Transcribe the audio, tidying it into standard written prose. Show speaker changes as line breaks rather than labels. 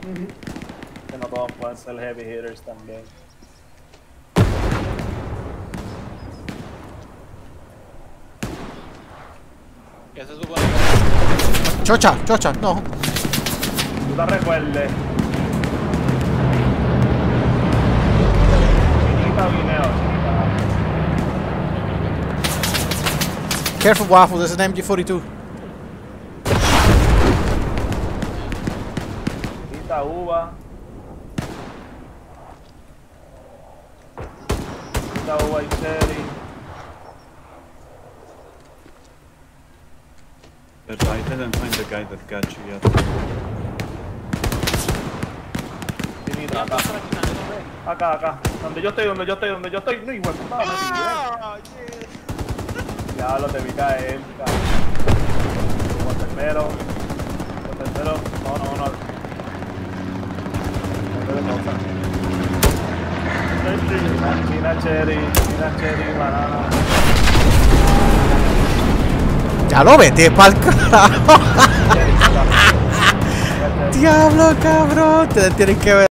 Que no todos pueden ser heavy hitters también.
¿Qué se supone?
Chocha, chocha, no.
Tú te recuerdes. Chiquita guineo, chiquita.
Careful, Waffle, there's an MG42.
Chiquita uva. Chiquita uva y cherry.
But I didn't find the guy that got you yet.
Chiquita, acá. Acá, acá. Donde yo estoy. No, hijo de puta, me tiré. Ya lo te vi caer, Con tercero. No. China cherry, banana.
Ya lo vete pa'l carajo. Diablo, cabrón. Te tienen que ver.